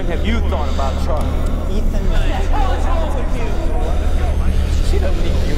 time have you thought about Charlie? Ethan. What's wrong with you? She doesn't need you.